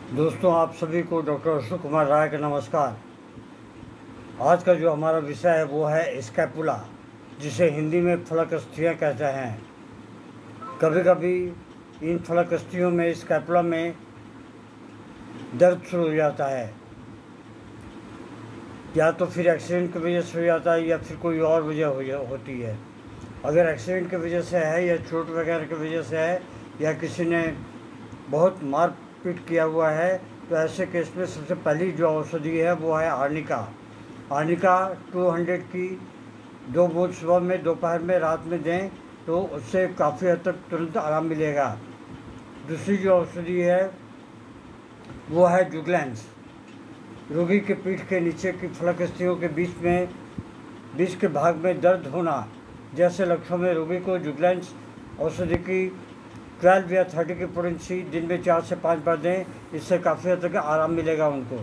दोस्तों, आप सभी को डॉक्टर अशोक कुमार राय का नमस्कार। आज का जो हमारा विषय है वो है स्कैपुला, जिसे हिंदी में फलकस्थियाँ कहते हैं। कभी कभी इन फलकस्थियों में, स्कैपुला में दर्द शुरू हो जाता है, या तो फिर एक्सीडेंट की वजह से हो जाता है या फिर कोई और वजह होती है। अगर एक्सीडेंट की वजह से है या चोट वगैरह की वजह से है या किसी ने बहुत मार पीट किया हुआ है, तो ऐसे केस में सबसे पहली जो औषधि है वो है आर्निका। आर्निका 200 की 2 बूंद सुबह में, दोपहर में, रात में दें तो उससे काफ़ी हद तक तुरंत आराम मिलेगा। दूसरी जो औषधि है वो है जुगलैंस। रोगी के पीठ के नीचे की फलकस्थियों के बीच के भाग में दर्द होना जैसे लक्षणों में रोगी को जुगलैंस औषधि की 12 या 30 की पोटेंसी दिन में 4 से 5 बार दें। इससे काफ़ी हद तक आराम मिलेगा उनको।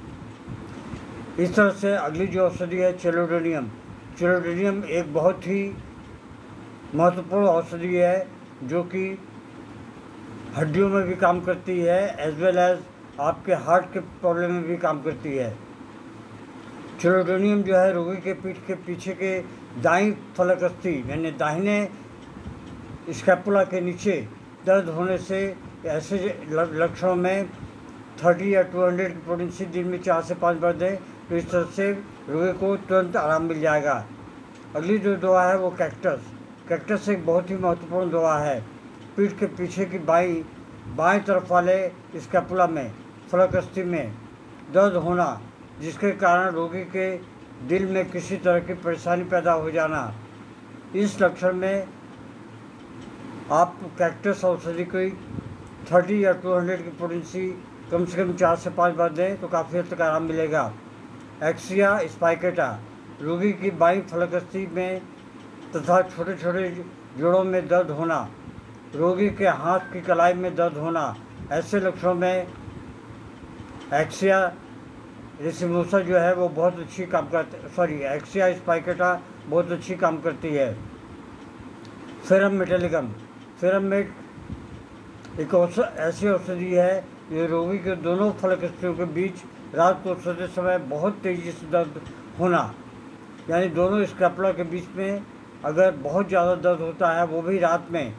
इस तरह से अगली जो औषधि है चेलोडोनियम। चेलोडोनियम एक बहुत ही महत्वपूर्ण औषधि है जो कि हड्डियों में भी काम करती है, एज वेल एज आपके हार्ट के प्रॉब्लम में भी काम करती है। चेलोडोनियम जो है रोगी के पीठ के पीछे के दाईं फलकस्थि यानी दाहिने स्कैपुला के नीचे दर्द होने से ऐसे लक्षणों में 30 या 200 की पोटेंसी दिन में 4 से 5 बार दें, तो इस तरह से रोगी को तुरंत आराम मिल जाएगा। अगली जो दवा है वो कैक्टस एक बहुत ही महत्वपूर्ण दवा है। पीठ के पीछे की बाएं तरफ वाले स्कैपुला में, फलकस्थि में दर्द होना जिसके कारण रोगी के दिल में किसी तरह की परेशानी पैदा हो जाना, इस लक्षण में आप कैक्टस औषधि की 30 या 200 की पोटेंसी कम से कम 4 से 5 बार दें तो काफ़ी हद तक आराम मिलेगा। एक्सिया स्पाइकेटा, रोगी की बाईं फलकस्थि में तथा छोटे छोटे जोड़ों में दर्द होना, रोगी के हाथ की कलाई में दर्द होना, ऐसे लक्षणों में एक्सिया रेसिमोसा जो है वो बहुत अच्छी काम करती एक्सिया स्पाइकेटा बहुत अच्छी काम करती है। फेरम मेटालिकम, फेरमेट एक ऐसी औषधि है जो रोगी के दोनों फलकस्थियों के बीच रात को सोते समय बहुत तेज़ी से दर्द होना, यानी दोनों स्कैपुला के बीच में अगर बहुत ज़्यादा दर्द होता है, वो भी रात में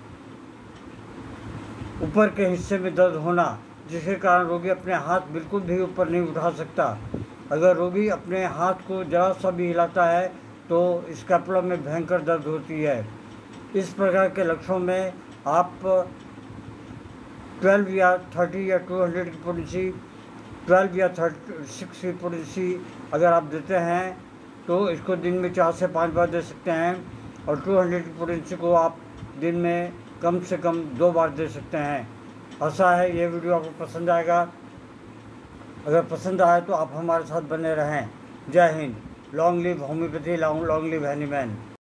ऊपर के हिस्से में दर्द होना, जिसके कारण रोगी अपने हाथ बिल्कुल भी ऊपर नहीं उठा सकता। अगर रोगी अपने हाथ को ज़रा सा भी हिलाता है तो स्कैपुला में भयंकर दर्द होती है। इस प्रकार के लक्षणों में आप 12 या 30 या 200 की पोटेंसी, 12 या 36 की पोटेंसी अगर आप देते हैं तो इसको दिन में 4 से 5 बार दे सकते हैं, और 200 की पोटेंसी को आप दिन में कम से कम 2 बार दे सकते हैं। आशा है ये वीडियो आपको पसंद आएगा। अगर पसंद आए तो आप हमारे साथ बने रहें। जय हिंद। Long live homeopathy, long live Hahnemann.